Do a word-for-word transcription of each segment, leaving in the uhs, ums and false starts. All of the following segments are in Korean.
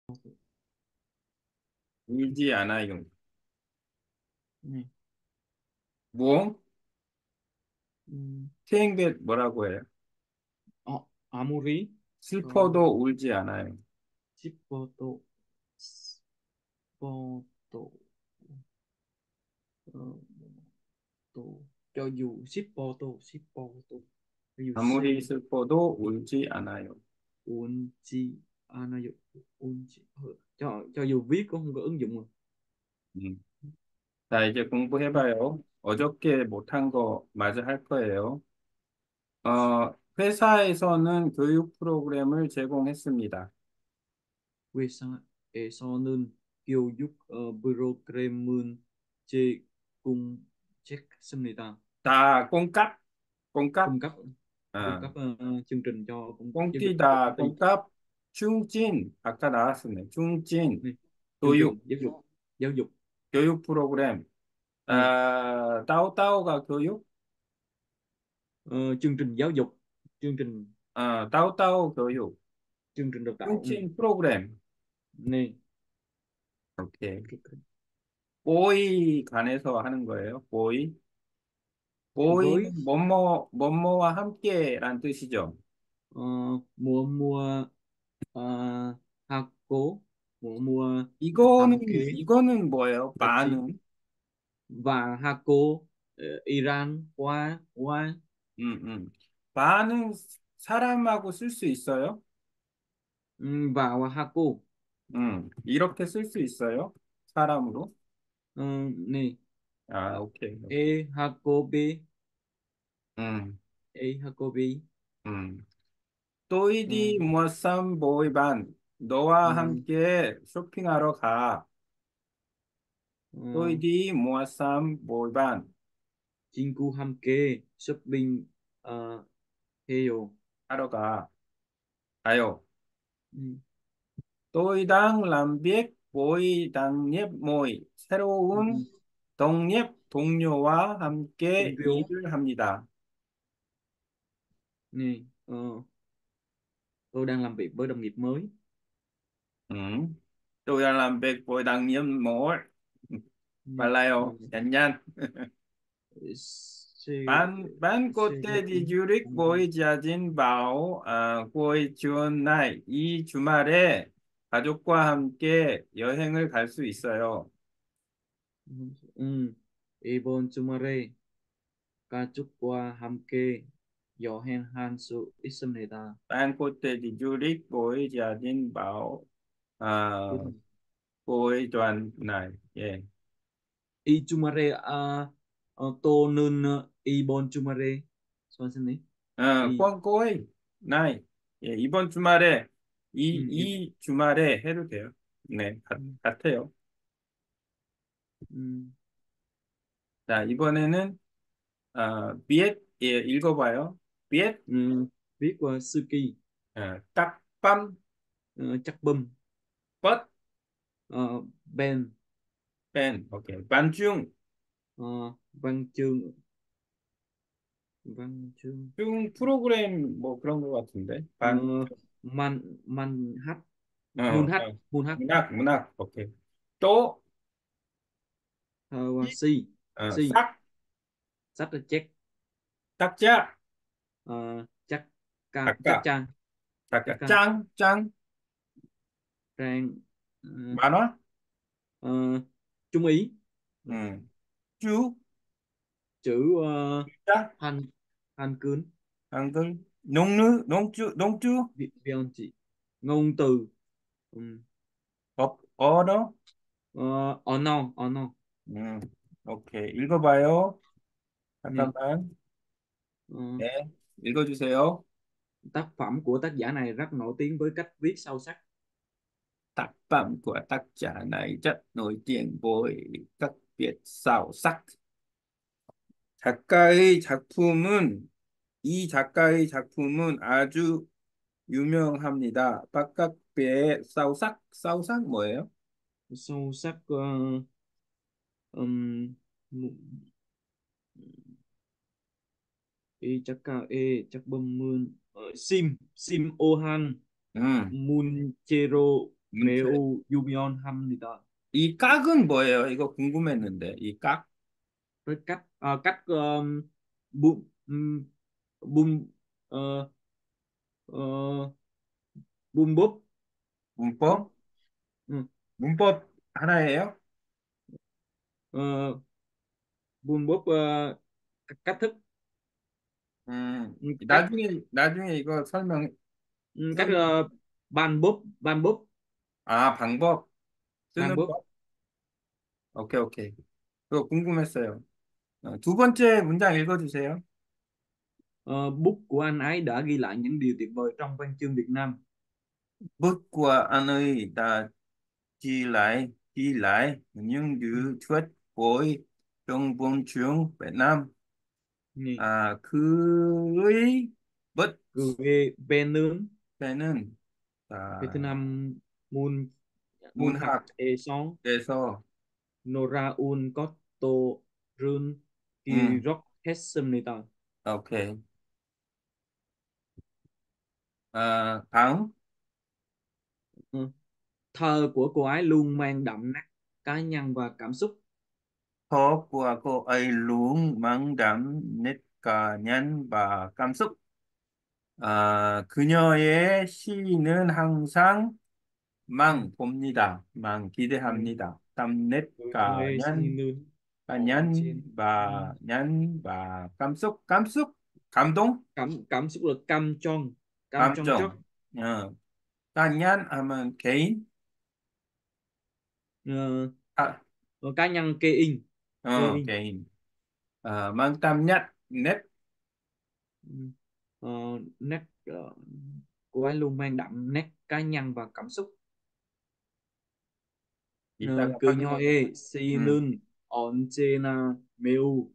울지 않아요. 네. 뭐? 음, 태행Bet 뭐라고 해요? 어, 아무리 어, 슬퍼도 울지 않아요. 싶어도 싶어도 어, 또 cho dù 싶어도 싶어도 cho dù 아무리 시 슬퍼도 울지 않아요. 운지 않아요. 운지 어, cho cho dù viết cũng không có ứng dụng rồi. 음. 자, 이제 공부해봐요. 어저께 못한 거 마저 할 거예요. 어, 회사에서는 교육 프로그램을 제공했습니다. 회사에서는 교육 어, 프로그램을 제공했습니다. 다 꽁값, 꽁값, cung cấp cung 어, cấp ờ, chương trình cho công giáo dục của công 꽁띠다, ty. 꽁값, 중진, 아까 나왔었네. 중진, Này, chương 교육, trình giáo dục giáo dục 교육 프로그램. này, 아, 따오따오가 교육? ờ, chương trình giáo dục, chương trình 어, 따오따오 교육. chương trình đào tạo này, 중진 프로그램. này. 오케이. 뽀이 관해서 하는 거예요. 뽀이. Với 뽀이는 뭐뭐, 뭐뭐와 함께란 뜻이죠. ờ, mùa mùa ờ, hạt cố mùa mùa 이거는, hàm kế 이거는 뭐예요? là gì 반응. và hạt cố ờ, Iran qua qua 음, 음. 반응 사람하고 쓸 수 있어요? um, vào hạt cố 음, 이렇게 쓸 수 있어요? 사람으로? ờ, này 아, 오케이, e 오케이. hạt cố b 음, e hạt cố b 음. ờ, 또이디 무아쌈 보이반. 너와 ờ, 함께 쇼핑하러 가. ờ, 또이디 무아쌈 보이반. 친구 함께 쇼핑 어, 해요. 하러 가. 가요. 음, 또이당 람비ek 보이당잎 모이. 새로운 음, 동nghiệp 동료와 함께 동료 일을 합니다. này ờ, tôi đang làm việc với đồng nghiệp mới. 음. 또이당 람비ek 보이당잎 모이. 음, ờ, 빨라요. 얀얀. 세, 반, 반 꽃대 세로운 디주릭 동료. 보이 자진 바오, 아, 보이 주온 날, 이 주말에 가족과 함께 여행을 갈 수 있어요. 음, 이번 주말에 가족과 함께 여행할 수 있습니다. 반 꽃대 디주릭 보이 자진 바오, 아, 음, 보이 주한 날, 예. 이 주말에 아, 어, 또는 어, 이번 주말에 선생님 어, 이 꽝꼬이, 나이, 예, 이번 주말에, 이, 음, 이, 이 주말에 해도 돼요. 네, 같, 음, 같아요. 음, 자, 이번에는, 아, 비엣, 예, 읽어봐요. 비엣, 음, viết qua Suki 어, 딱밤, ờ, chắc bum 뻗, ờ, Ben 뺀, 오케이. 반중, ờ, Văn Chương Văn Chương 중 프로그램 뭐 그런 거 같은데. ờ, 반, Man Man Hát 어, Mun Hát 어, Mun Hát 문학, 문학, 오케이. 또, ờ, 이, Si 어, Si 싹, sách là check 딱자, ờ, chắc ca chắc 작가, chắn chắc 작가, ca 짱, 짱, trang ờ, 만화, ờ, Trung Ý. Ừ. 음, 쭈, Chữ uh, 짜, Han Han Cướn 한글, 농르, 농쭈, 농쭈, Vi- Vion chị ngôn từ. Ừ. 업, 언어, Ờ, Ono Ono 음, 오케이. 읽어봐요. nè. 잠깐만. Ờ, 네, 읽어주세요. tác phẩm của tác giả này rất nổi tiếng với cách viết sâu sắc. tác phẩm của tác giả này rất nổi tiếng với cách viết sâu sắc. 작가의 작품은 이 작가의 작품은 아주 유명합니다. 바깥배의 싸우삭 싸우삭 뭐예요? Sâu sắc ờ, ừm, mu- y chắc cao e chắc bơm mươn ờ, sim sim Ohan 음, Munchero 문틀. 매우 유명합니다. 이 깍은 뭐예요? 이거 궁금했는데. 이 깍? Với cách ờ, cách um, bún um, bún ờ, ờ, bún búp. Ừ, 문법? ừ, 문법 하나예요? ờ, bún búp ờ, cách cách thức. 음, Ừ, cách 나중에, 나중에 이거 설명, ừ, cách 설명, ờ, ban búp ban búp 아, 방법, ban 쓰는 búp. 법? 오케이, 오케이. 그거 궁금했어요. 어, 두 번째 문장 읽어주세요. Ờ, bút của anh ấy đã ghi lại những điều tuyệt vời trong văn chương Việt Nam. Bút của anh ấy đã ghi lại, ghi lại những Ừ, điều tuyệt vời trong văn chương Việt Nam. nhỉ. 아, 그의 Người bên nướng 멋에는 Việt 아, Nam mun mun hạt 문학에서 e son Nora un có tô run kỳ 음, rock hết sâm này ta. 오케이. 아, 다음. Ừ. Thơ của cô ấy luôn mang đậm nét cá nhân và cảm xúc. Thơ của cô ấy luôn mang đậm nét cá nhân và cảm xúc. 아, 그녀의 시는 항상 Ừ. 망 봅니다. 망 Ừ. 기대합니다. 담net cá Người nhân, xin nương cá on nhân trên. Ừ. và nhân và cảm xúc, cảm xúc, cảm động, cảm cảm xúc là cam chon cam chon chóc. 감정. 어, cá nhân 하면 개인, Ờ, 아, ờ, cá nhân kê in kê 어, in. 개인. 아, mang tâm nhất, net, Ừ. Ờ, nét ờ, cô ấy luôn mang đậm nét cá nhân và cảm xúc. Ờ, 이따가 그녀의 확인해. 음, 시는 언제나 매우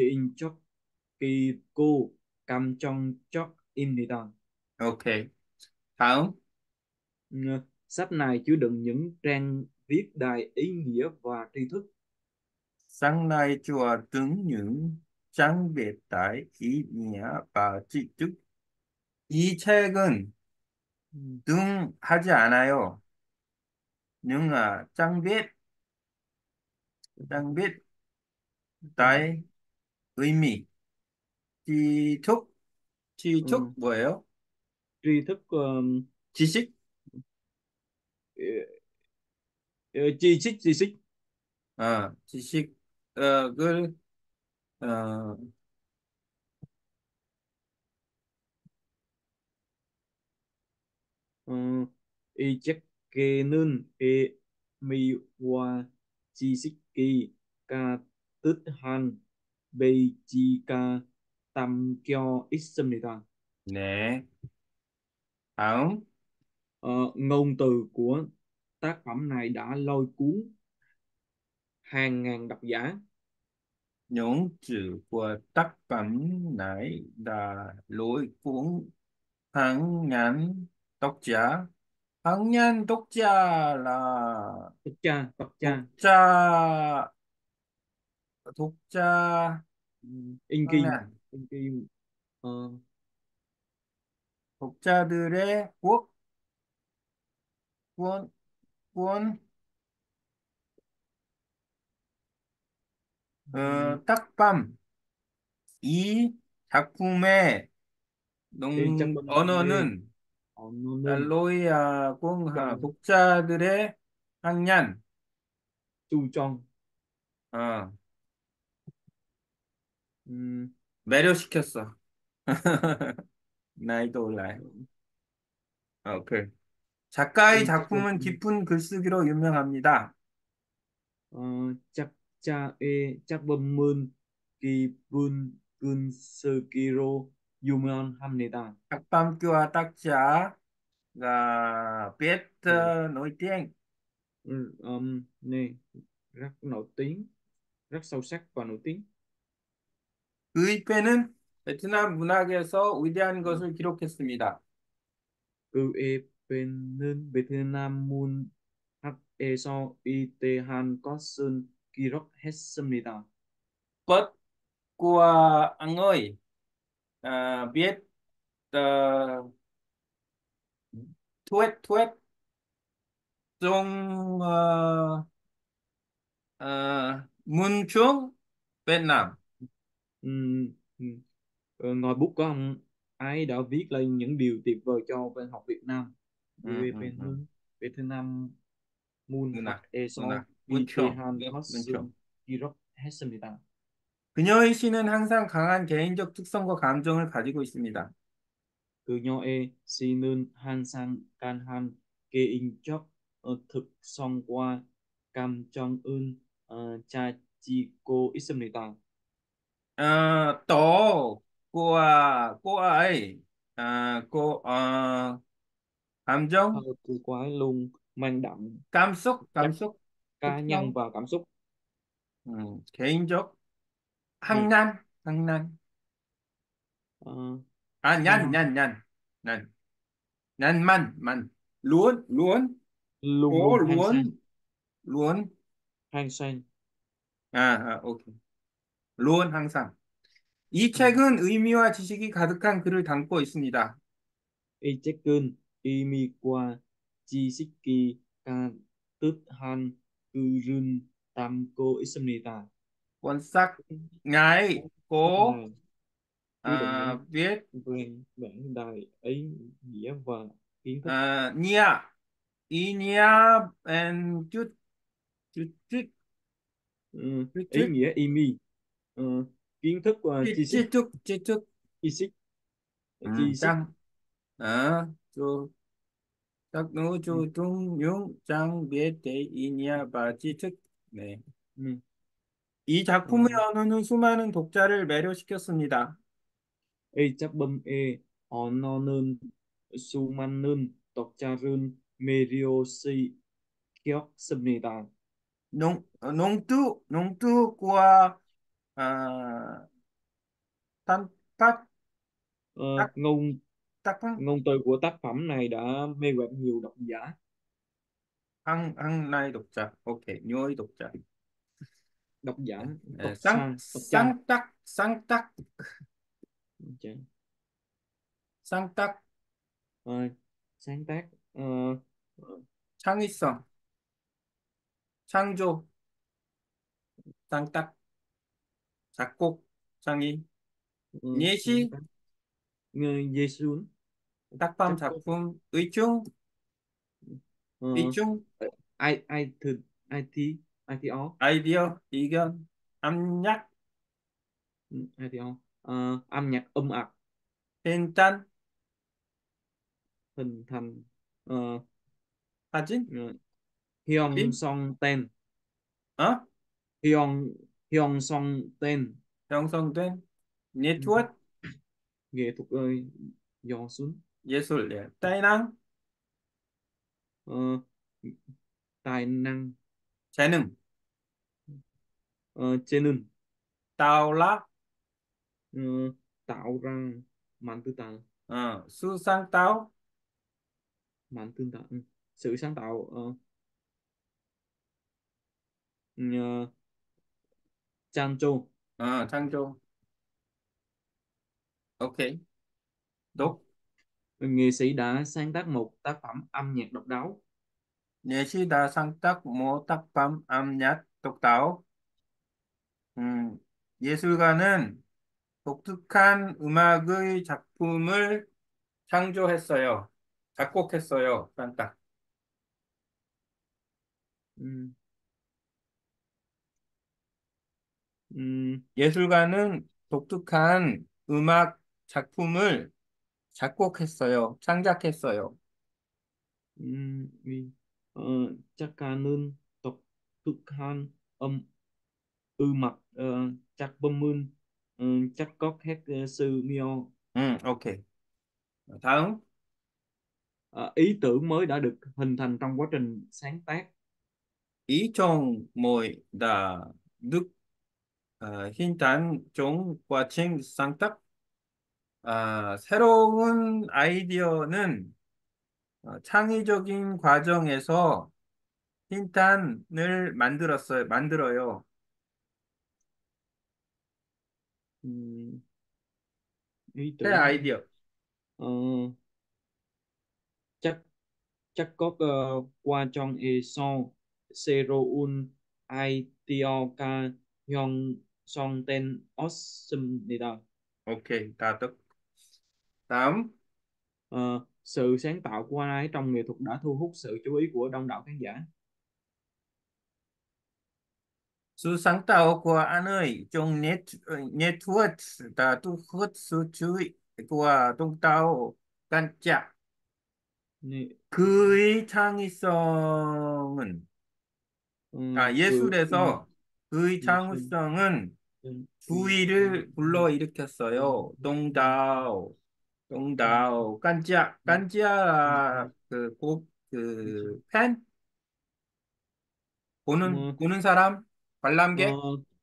개인적이고 감정적입니다. 오케이. 다음. Ừ, sách này chứa đựng những trang viết đầy ý nghĩa và tri thức. Sáng nay chùa đứng những trang viết tại ý nghĩa và tri thức. 이 책은 Ừ. 등하지 않아요. nhưng trang viết, trang viết Trang tại 의미, tri thức, tri thức ừ. 뭐예요? tri thức ờ, 지식? ờ, chi xích chi xích 어, 지식을, 어, Ờ, y chắc kê nương e mi wa chi xích kỳ ca tức han bê chi ca tam kyo ism này ta. 네. 다음. Ờ, ngôn từ của tác phẩm này đã lôi cuốn hàng ngàn độc giả. Những chữ của tác phẩm này đã lôi cuốn hàng ngàn độc giả. hàng ngàn độc giả là Độc cha độc cha. 독자, 독자, Ừ, in kim hàng in kim. Ờ, 독자들의 국, 군, 군, ừ, 어, 딱밤. 이 작품의 y chắc 농, bên đây 언어는 họ nên 달로이아 공하 trong 독자들의 학년, chu trong. 어, Ừ, 매료시켰어. 나이도 올라요. 오케이. 작가의 y chắc bên 작품은 깊은 글쓰기로 유명합니다. ờ, chắc cha e chắc bơm mơn kỳ vươn cơn sơ kiro yumeon hamneda. 작밤교와 tác giả viết Ừ, ờ, nổi tiếng. ừ, um, nè rất nổi tiếng rất sâu sắc và nổi tiếng. 그의 पे는 베트남 문학에서 위대한 Ừ. 것을 기록했습니다. Cư e bên nên Vietnam mun hát e so i te han có sơn kirok hết samnida. Bất của anh ơi, à, viết uh, thuyết thuyết Trung ờ, ờ, Mun Trung, Việt Nam. Ừm, ừm, ờ, ngòi bút của ông ấy đã viết lên những điều tuyệt vời cho văn học Việt Nam. Ừ, Về ừ, Việt ừ. Nam, Việt Nam Mun 누나, hoặc Eso 누나, 문총, Vitehan 네, 문총. Hotsun 기록 했습니다. 그녀의 시는 항상 강한 개인적 특성과 감정을 가지고 있습니다. 그녀의 시는 항상 강한 개인적 어, 특성과 감정을 어, 가지고 있습니다. Ờ, tổ của cô ấy, à, cô ờ, cảm Thơ xúc, của cô ấy luôn mang đậm cảm xúc, cảm chất xúc, cá nhân 특성, và cảm xúc. ừ, 개인적, Ừ. 항난, 항난, Ờ, à, nhăn, ha, nhăn, nhăn, nhăn, nhăn, man, man, luôn, luôn, luôn cố luôn hăng say, luôn, luôn, hăng say. à, à, ok, luôn 항상. 이 Ừ. 책은 의미와 지식이 가득한 글을 담고 있습니다. Y Checkun, Y Mi Qua, Chi Siki, Ka Tut Han, Cư Rưn, Tam Cô Ismita. Cuốn sách ngài Sách cố này chứa đựng à, những viết văn bản đại ý nghĩa và kiến thức. à, nia, ý nia and chút chút chút Ừ, chút ý chút nghĩa y mi, ừ, kiến thức và chi tri chi thức, chút chi chút. tri xích, Ừ, tri xích. trang à, chú các nữ Ừ, chú trung dung trang viết để ý nia và tri thức. 네. ừ, 이 작품의 ừ. 언어는 수많은 독자를 매료시켰습니다. Y chấp bâm e, ononun, sumanun, tokcharun, meriosi, kiok smita. 농, 어, 농투, 농투과 아, 단팥, Ờ, 딱, ngôn 딱품, ngôn từ của tác phẩm này đã mê hoặc nhiều độc giả. 한, 한나의 독자. 오케이. 뇨의 독자. Độc giả 에, tộc 쌍, cha, tộc cha. 쌍딱, 쌍딱, Chà. 쌍딱, Ờ, sáng tác, ờ, ờ, 창의성, 창조, 쌍딱, 작곡, 창의, ờ, sáng 예시, tác người Giêsu tác phẩm, chắc có. 작품, 의중, ờ, 의중, ai ai thử ai thi ai thi ó. 아이디어, 의견, 암약, Ừ, ai thi ó. Ờ, âm nhạc âm ạc 펜짠, hình thành. ờ, 사진, ờ, Hyun 그림, Song Ten, 어? Hyun Hyun Song Ten. 형성된 Ừ, 네트워크, nghệ thuật ơi dò xuống. 예술, 예. tài năng, Ờ, tài năng, 재능, ờ, 재능, 따올라, ờ, tạo ra mạnh tư tạo, 어, 수상따오, mạnh tương tạo, ừ. Sự sáng tạo, ờ, ờ, Chancho. 어, 창조. 오케이. 독, Nghệ sĩ đã sáng tác một tác phẩm âm nhạc độc đáo. 예시다, 상딱, 모, 딱밤, 암약, 독다오. 음, 예술가는 독특한 음악의 작품을 창조했어요. 작곡했어요. 딴딱. Ừ. Ừ. 예술가는 독특한 음악 작품을 작곡했어요. 창작했어요. Ừ. Ừ. Ờ, chắc ca nương tộc thực han âm ư mặt, ờ, chắc bơm mươn, ờ, chắc có hát ờ, sư mio. 음, 오케이. 다음. Ờ, ý tưởng mới đã được hình thành trong quá trình sáng tác. 이종 모이다 늑 어, 흰단 종 과칭 쌍딱 아, 새로운 아이디어는 어, 창의적인 과정에서 흰탄을 만들었어요. 만들어요. Ừ. Ý 새 tưởng 아이디어. ờ, chắc chắc có uh, qua trong e so Seroun Aitioka Hyong Song Ten Osmnida. 오케이, 다득. 다음, Ờ, sự sáng tạo của anh ấy trong nghệ thuật đã thu hút sự chú ý của đông đảo khán giả. sự sáng tạo của anh ấy trong nghệ, nghệ thuật đã thu hút sự chú ý của đông đảo khán giả. Nè, 그의 창의성은, ờ, 아, cười in 예술에서 그의 Jason 창의성은 uy 주의를 불러일으켰어요. 동다오, 동다오, 깐지야, 깐지야, 그, 꼭, 그, 팬? 보는, 보는 사람? 관람객?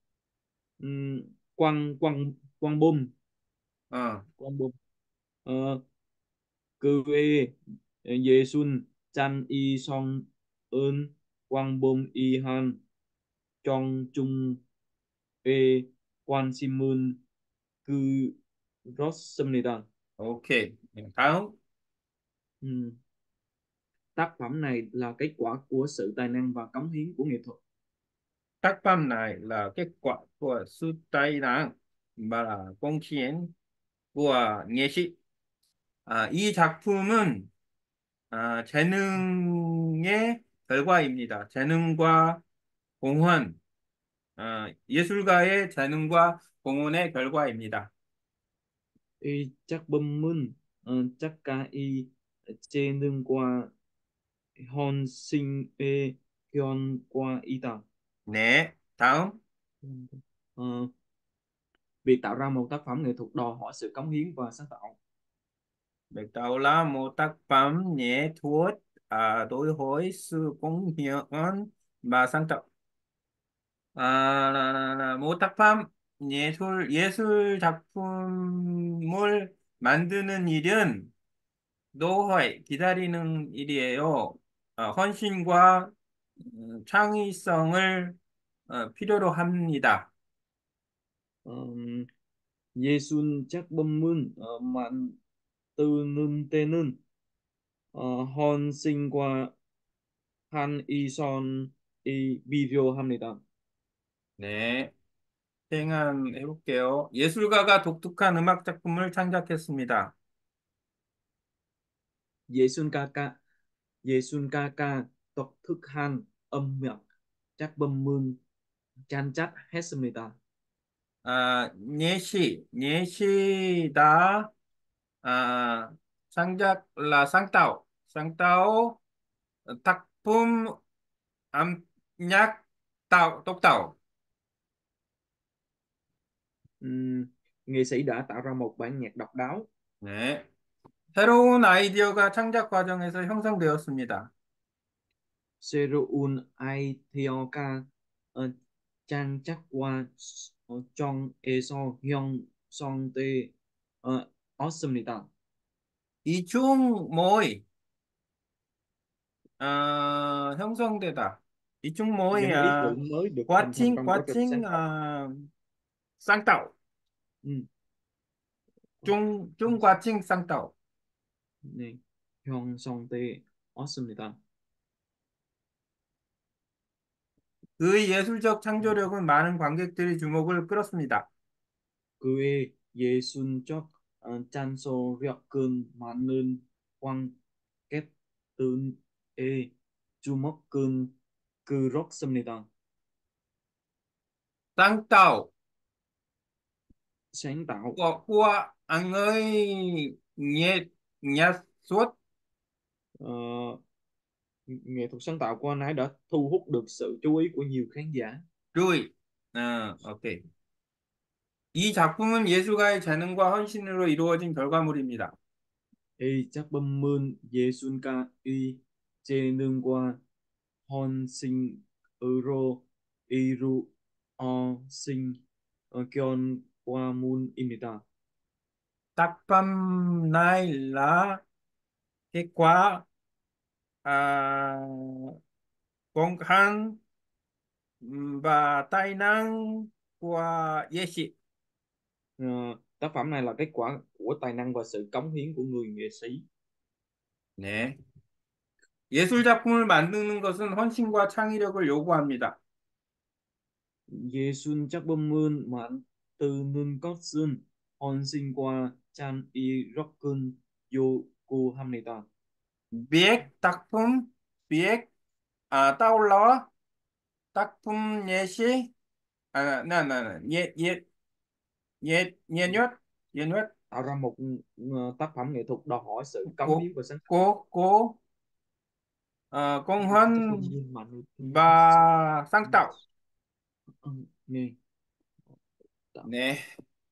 quăng quăng quăng bom 어, quăng bom ờ, cư e dê sun chan y song ơn quang bom y han trong chung e quan simun cư rossumnida. 오케이. 다음, Ừ. Tác phẩm này là kết quả của sự tài năng và cống hiến của nghệ thuật. tác phẩm này là kết quả của sự tài năng và công hiến của nghệ sĩ. 아, 이 작품은 아, 재능의 결과입니다. 재능과 공헌, 아, 예술가의 재능과 공헌의 결과입니다. Y chắc bum mun ờ, chắc ca y trên lưng qua hon sinh e kyon qua y ta. 네, 다음. Ờ, việc tạo ra một tác phẩm nghệ thuật đòi hỏi sự cống hiến và sáng tạo. Được tạo là một tác phẩm nghệ thuật à, đòi hỏi sự công hiến và sáng tạo. 아, 나, 나, 나, 뭐 tác phẩm 예술 예술 작품을 만드는 일은 노화에 기다리는 일이에요. 어, 헌신과 음, 창의성을 어, 필요로 합니다. Ờ, Yesun chắc bum mun ờ, man tư nun tê nun ờ, hon sinh qua han y son y video 합니다. 네, 생각해 볼게요. 예술가가 독특한 음악 작품을 창작했습니다. Yesun ca ca Yesun ca ca tộc thức han âm nhạc chắc bum mun chan chắc 했습니다. 아, 예시, 예시다. 아, 창작, 라, sáng tạo, sáng tạo, 작품, âm nhạc, tạo, tốc tạo. Ừm, nghệ sĩ đã tạo ra một bản nhạc độc đáo. 네. 새로운 아이디어가 창작 과정에서 형성되었습니다. Seoul Aitioka ờ, Chan chắc qua ờ, Chong Eso Hyung Song Tae ờ, Awesomeb니다. 이중 모의, 어, 형성되다. 이중 모의, Những ý 아, tưởng mới được hình thành quá trình, trong quá quá trình sáng trình, tạo. 아, sáng tạo. Ừ. 중, 중 quá trình sáng tạo. Này, Hyung Song Tae Awesomeb니다. 그의 예술적 창조력은 많은 관객들의 주목을 끌었습니다. 그의 예술적 어, 찬조력은 많은 관객들의 주목을 끌었습니다. sáng tạo Sáng tạo của, của anh ơi nghệ, nghệ thuật ờ, nghệ thuật sáng tạo của anh ấy đã thu hút được sự chú ý của nhiều khán giả. 루이. 어, 오케이. 이 작품은 예술가의 재능과 헌신으로 이루어진 결과물입니다. Y chắc bâm mơn dê xuân ca y chê nương qua hon sinh euro iru o sinh ờ, kion qua mun imita. tác phẩm này là kết quả à, công khai và tài năng của nghệ sĩ. Ờ, tác phẩm này là kết quả của tài năng và sự cống hiến của người nghệ sĩ. 네. 예술 작품을 만드는 것은 헌신과 창의력을 요구합니다. 예술 작품은 만드는 것은 헌신과 창의력을 요구합니다. 비액 작품, 비액 아 떠올라와 tác phẩm 예시 à nè nè nè, nhiệt nhiệt nhiệt nhiệt nhất nhiệt nhất Tạo ra một ờ, tác phẩm nghệ thuật đòi hỏi sự cống cố hiến và sáng tạo. cố cố ờ, công Việc huân tác phẩm viên mạnh và sự sáng tạo. nghe tạo. 네,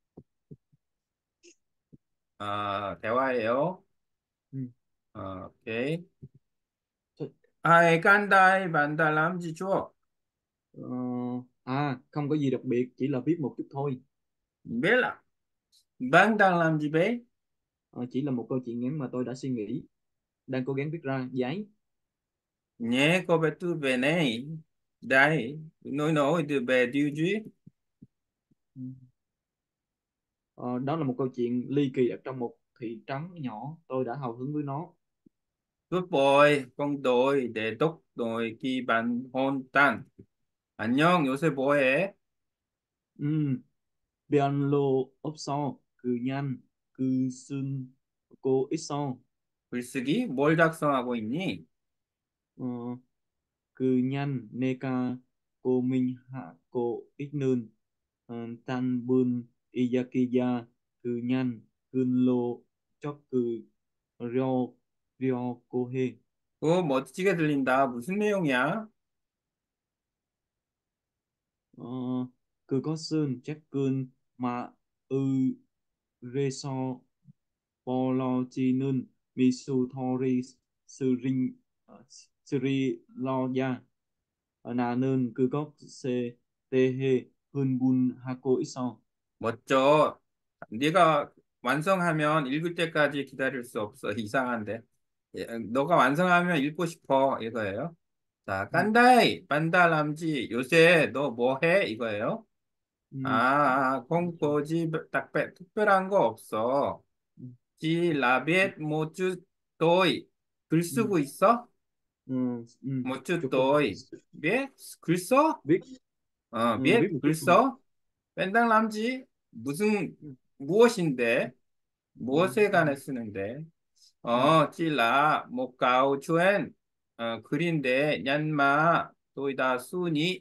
어, 대화예요. Ừ. 어, 오케이. Thôi, Ai can đây bạn ta làm gì chưa? ờ, à không có gì đặc biệt, chỉ là viết một chút thôi. Biết là bạn đang làm gì bé? Ờ, chỉ là một câu chuyện ngắn mà tôi đã suy nghĩ, đang cố gắng viết ra giấy. Nhé, có bé tu về này. Đây, nói nói từ bé điều gì? Ừ. Ờ, đó là một câu chuyện ly kỳ ở trong một thị trấn nhỏ, tôi đã hào hứng với nó. Good boy, con tôi để tóc rồi khi bạn hôn tan. 안녕, 요새 뭐해? Ừ. Piano 없어 그냥 그 쓰고 있어. 글쓰기? 뭘 작성하고 있니? 어, 그냥 내가 고민하고 있는 어, 단문 이야기야. 그냥 글로 적으려고 해. 그거 멋지게 들린다. 무슨 내용이야? 어, 그것은 최근 마을에서 벌어지는 미스터리 스리, 어, 스릴러야. 어, 나는 그것에 대해 흥분하고 있어. 멋져. 네가 완성하면 읽을 때까지 기다릴 수 없어. 이상한데. 예, 너가 완성하면 읽고 싶어. 이거예요. 자, 음, 깐다이, 반달람쥐, 요새 너 뭐 해? 이거예요. 음, 아, 좀, 공포지 딱 빼- 특별한 거 없어. 음, 지 음, 라벳 모쭈 또이 글 음, 쓰고 있어? 음, 음. 모쭈 조금 또이 몇? 글 써? viết 어, ừ, viết 몇? một 글 chút thôi. 써? 뺀당람쥐? 무슨 무엇인데? Ừ, 무엇에 관해 ừ, 쓰는데? ừ, 어, 찔라 목가우 추엔 어, 글인데 냔마 또이다 순이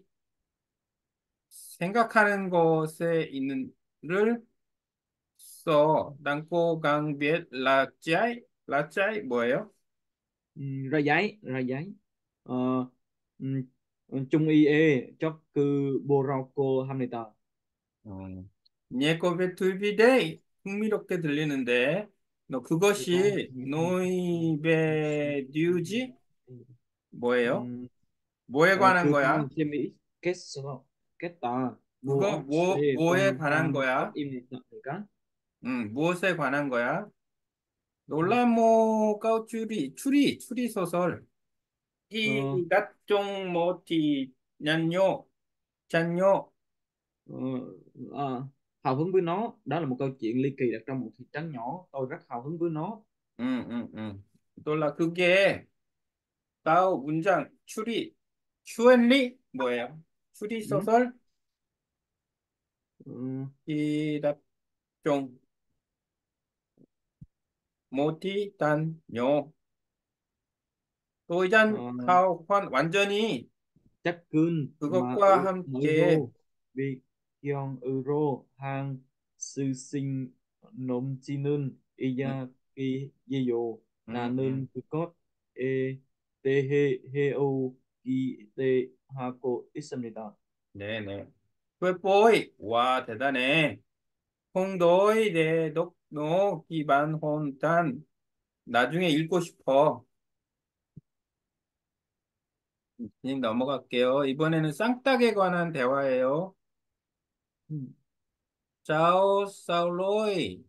생각하는 것에 있는를 써. 땅꼬 강비엣 라짜이 라짜이 뭐예요? ừ, ra giấy ra giấy. Ờ, ừ, ừ, Trung y e cho cứ Boracco 합니다. 음, 니에코베 투비데이 흥미롭게 들리는데 너 그거 그것이 음, 노이베 듀지 뭐예요? 음, 뭐에 ờ, 관한 그거 거야? 재미있겠어. 겠다. 그거 뭐 무엇에 뭐에 관한 관한 거야? 것입니까? 음, 무엇에 관한 거야? 음, 놀라모 까우추리 추리 추리 소설 ờ, 이 각종 모티 냔요 짠요 ờ, à, hào hứng với nó. Đó là một câu chuyện ly kỳ đặt trong một thị trấn nhỏ, tôi rất hào hứng với nó. 응응응 놀라 그게 따오 문장 추리 슈엔리 뭐예요? 추리 Ừ, 소설 ừ, 이 각종 모티 단요 ờ, 또이잔 하오환 완전히 chắc cơn mà ở 그것과 mới 함께 rô vì kion euro hàng sư sinh nôm chi nương 응, iya ki yeyo 응, 응. 나는 그것 에 대해 해오기 때 하고 있습니다. 네네 뽀뽀이 와 대단해 홍도이 네 녹노 기반 혼단 나중에 읽고 싶어. 그냥 넘어갈게요. 이번에는 쌍딱에 관한 대화예요. Ừ. 짜오 사울로이.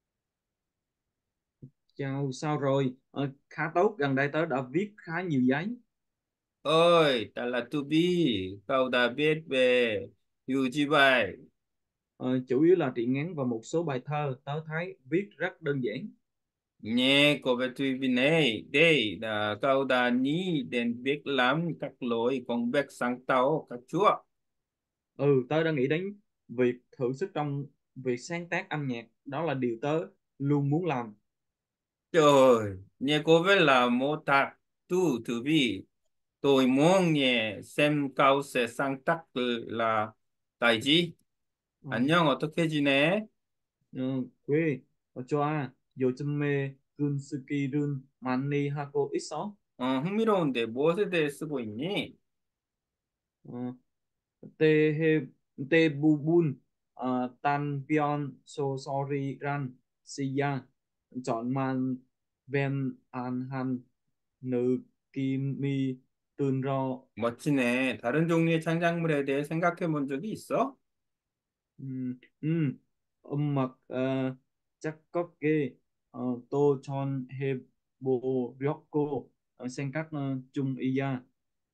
Chào, sao rồi? Ờ, khá tốt, gần đây tớ đã viết khá nhiều giấy. ơi, 달라뚜비, cậu đã biết về Yu Chi Bai. Ờ, chủ yếu là truyện ngắn và một số bài thơ, tớ thấy viết rất đơn giản. Nhé, cô bé tùy vì này, đây là cậu đã nghĩ đến việc làm các lối công việc sáng tạo các chúa. Ừ, tớ đã nghĩ đến việc thử sức trong việc sáng tác âm nhạc, đó là điều tớ luôn muốn làm. Trời, nhé cô bé là một tác tu thú vị. Tôi muốn nhé xem cậu sẽ sáng tác là cái gì. Ừ. 안녕, 어떻게 지내? 어, 왜, 어, 좋아. 요즘에 근스키를 많이 하고 있어? 어, 흥미로운데 무엇에 대해 쓰고 있니? 어, 대, 대부분 어, 단편 소설이란 시야 chọn ven an han 느낌이 들어. 멋지네. 다른 종류의 창작물에 대해 생각해 본 적이 있어? 음, 음, 음악 어, 작곡에 어, 도전해보려고 어, 생각 어, 중이야.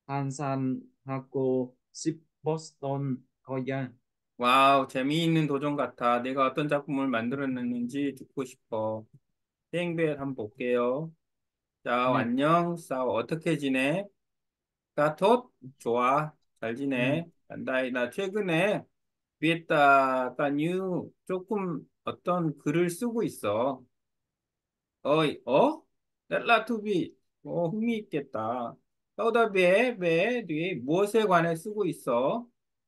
한산하고 싶었던 거야. 와우, 재미있는 도전 같아. 내가 어떤 작품을 만들어냈는지 듣고 싶어. 땡벨 한번 볼게요. 자, 네. 안녕. 싸워. 어떻게 지내? 따tốt? 좋아. 잘 음, 지내. 나, 나 최근에 위에다가 뉴 조금 어떤 글을 쓰고 있어. 어이, 어? 셀라투비. 어, 흥미있겠다. 떠다 배, 배, 뒤 무엇에 관해 쓰고 있어?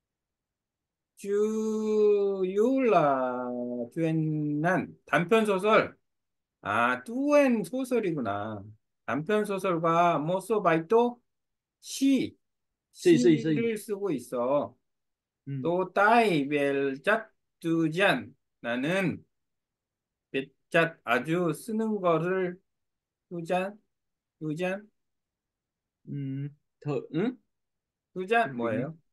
쭈율라, 쭈엔난 단편 소설. 아, 뚜엔 소설이구나. 단편 소설과 모소바이또 시, xì xì xì. 시를 쓰고 있어. 음, 또 따이 벨잣 두잔. 나는 벳잣 아주 쓰는 거를 두잔, 두잔, 음, thử ừ? 두잔 Thư viện. 뭐예요?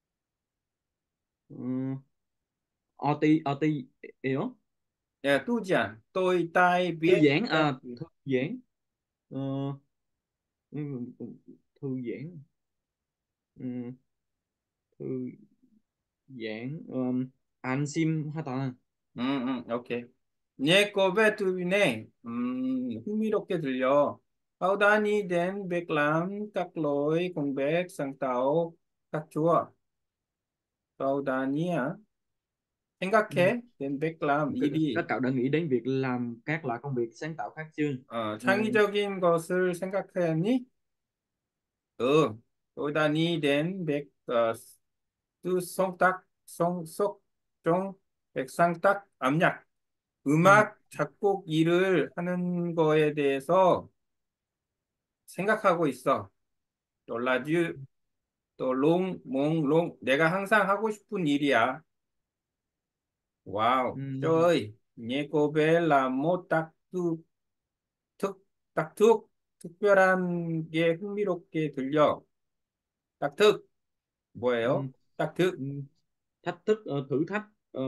어, 어디 어디 에요? 예, 두잔. 또이 따이 Thư 벳 giãn 잣. à, thư giãn. Ờ, ừ, ừ, thư giãn. Ừ, thư giãn. Um, 안심 하다. 음, 음, 오케이. 니에코베 투비네, 음, 흥미롭게 들려. Howdani đến việc làm các lối công việc sáng tạo các chúa. Howdani à? Ừ. 생각해? đến việc làm Các, các 일이 cậu đã nghĩ đến việc làm các loại công việc sáng tạo khác chưa? 어, Ờ, 창의적인 것을 생각하니? 응. Howdani đến việc 어, 수 성tác, 성, 속, 종, 백 sáng tác, âm nhạc, ừ, 음악, 작곡 일을 하는 거에 대해서 생각하고 있어. 또 라디오, 또 롱, 몽, 롱. 내가 항상 하고 싶은 일이야. Wow. Trời ừ, ơi, nghe cô bé là một tác tu, thức, tác thức, 특별한 게 흥미롭게 들려. 딱특, 뭐예요? ừ, 딱특. ừ. Thách thức, ờ, thử thách, ờ,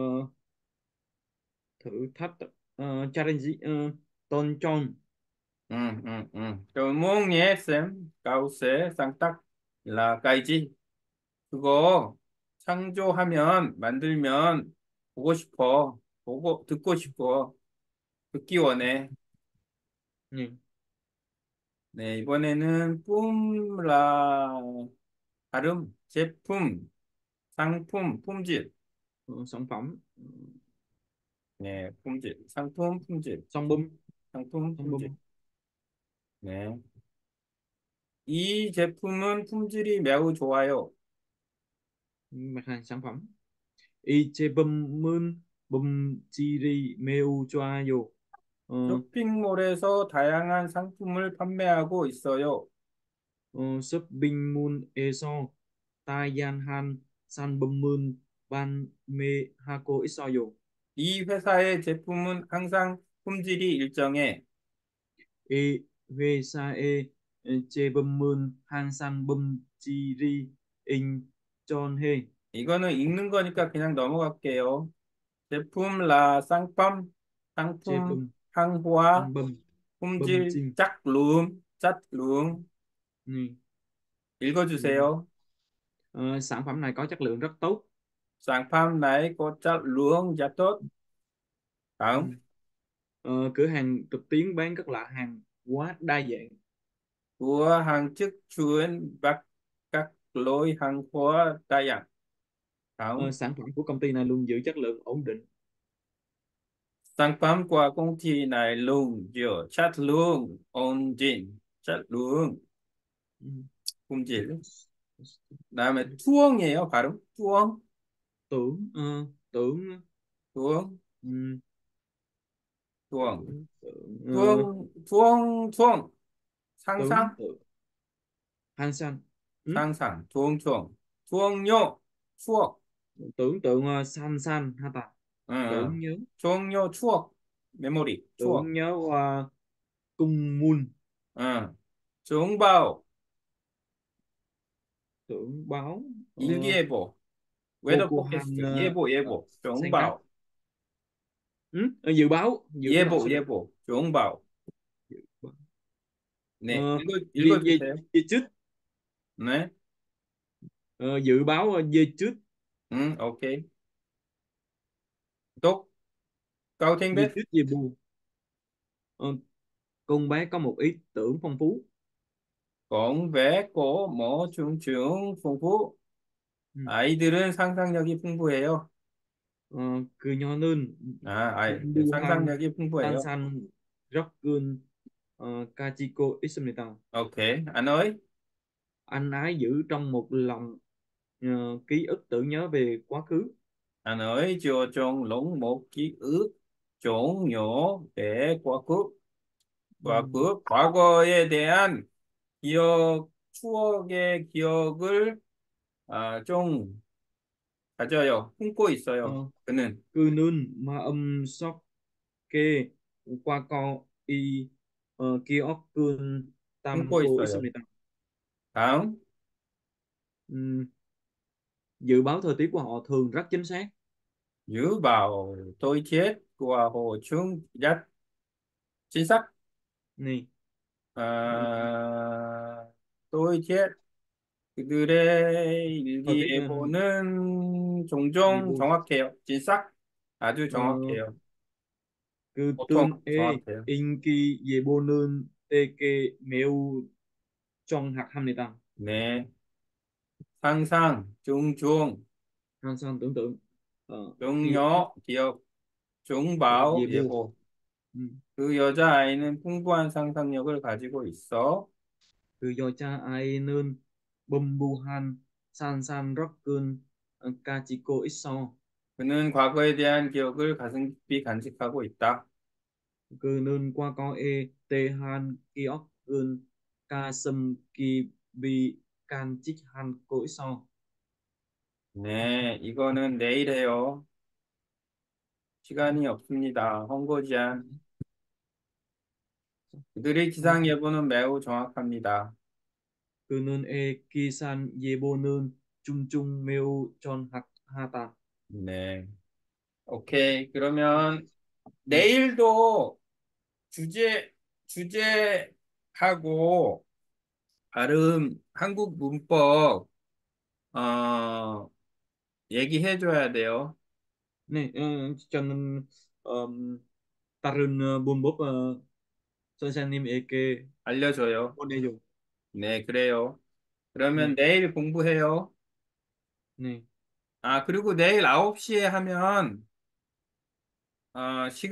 thử thách, ờ, challenge, ờ, tôn trọng. 응, 응, 응. Tôi muốn nghe xem cậu sẽ sáng tác là cái gì? 그거 창조하면, 만들면 보고 싶어. 보고, 듣고 싶어. 듣기 원해. Ừ. 네, 이번에는 뿜라, 발음, 제품, 상품, 품질. Ờ, sản phẩm. Ờ, 네, 품질, 상품, 품질, song bum, 상품, song 품질. bum. 네. 이 제품은 품질이 매우 좋아요. Mặt hàng sản phẩm. 이제품은 품질이 매우 좋아요. 어, 쇼핑몰에서 다양한 상품을 판매하고 있어요. 어, 쇼핑몰에서 다양한 상품을 판매하고 있어요. 이 회사의 제품은 항상 품질이 일정해. 이 회사의 제품은 항상 품질이 인정해. 이거는 읽는 거니까 그냥 넘어갈게요. 제품 라 쌍phẩm, 상품 제품, 항호화, 상품, 품질 품질. 짝룸, 짝룸. Ừ. Ừ. 읽어주세요. Ờ, sản phẩm này có chất lượng rất tốt. sản phẩm này có chất lượng rất tốt. Ừ. 다음. Ờ, cửa hàng trực tuyến bán các loại hàng hóa đa dạng. Cửa hàng trực tuyến bán các loại hàng hóa đa dạng. Ờ, Tám. sản phẩm của công ty này luôn giữ chất lượng ổn định. Sản phẩm của công ty này luôn giữ chất lượng ổn định. chất lượng Ừ. 품질. 그다음에 투엉이에요, 발음. 투엉, tưởng ờ, tưởng 투엉, ừ, 투엉, tưởng tưởng ờ, 투엉, 투엉, 투엉. tưởng 상상, tưởng Hansan. Ừ? 상상, 투엉, 투엉. 투엉요, 추억. tưởng tượng ờ, san san ha ta. 응, Tưởng 응. nhớ. 투엉요, 추억. 메모리, Tưởng 추억. nhớ qua cung mun. 응. 증바오, Tưởng báo ờ, 일기예보. 웨더 Bokuhan 포캐스트, ờ, 예보, ờ, 예보. Sen Cát. 증바오. Ừ? Ờ, dự báo dự cái lọc 예보, sao ta. 예보. 증바오. Dự báo. 네, Ờ, 읽어, về về 읽어주세요. về trước. 네, Ờ, dự báo ờ, về trước. 응, 오케이. 또, Về 까우탱베? trước về bù. Ờ, con bé có một ý tưởng phong phú. 공백, 고, 뭐, 중, 중, 풍부. Ừ. 아이들은 상상력이 풍부해요. Ờ, 그녀는 아, 아이, 풍부한 상상력이 풍부해요. 산산 rất ờ, 가지고 있습니다. 오케이. anh ơi, Anh ấy giữ trong một lòng ờ, ký ức tưởng nhớ về quá khứ. anh ơi, cho trong lòng một ký ức 좋은 요, 내 과거, Ừ. 과거, 과거에 대한 기억, 추억의 기억을 아, 좀 가져요. 품고 Ờ, 있어요. 그는 그는 마음속 kê qua co y uh, 기억은 품고 담고 있어요. 있습니다. 다음, Ừm, dự báo thời tiết của họ thường rất chính xác. dự báo thời tiết của Hồ Trung rất chính xác. Nè, ờ, 아, tôi thiết 그들의 thời tiết ờ, 일기예보는 dự 종종 báo 정확해요. 진싹 아주 ờ, 정확해요. 그 보통 tên 에 정확해요. 인기 예보는 되게 매우 정확합니다. 네, 상상, 중중, 항상 tưởng tượng ờ, 기억 중요, 기억, ờ, 중bảo, 예보. 예보. Ừm, 그 여자아이는 풍부한 상상력을 가지고 있어. 그 여자아이는 분부한 산산력을 어, 가지고 있어. 그는 과거에 대한 기억을 가슴 깊이 간직하고 있다. 그는 과거에 대한 기억을 가슴 깊이 간직하고 있어. 네, 이거는 내일 해요. 시간이 없습니다. 헝거지안. 그들의 어, 기상 예보는 매우 정확합니다. 그는 의 기산 예보는 중중 매우 정확하다. 네. 오케이. 그러면 음, 내일도 주제, 주제하고 발음, 한국 문법, 어, 얘기해줘야 돼요. 네, 어, 저는 음, 다른 어, 문법 어, 선생님에게 알려줘요. 보내줘. 네, 그래요. 그러면 네, 내일 공부해요. 네. 아, 그리고 내일 아홉 시에 하면, 어, 시간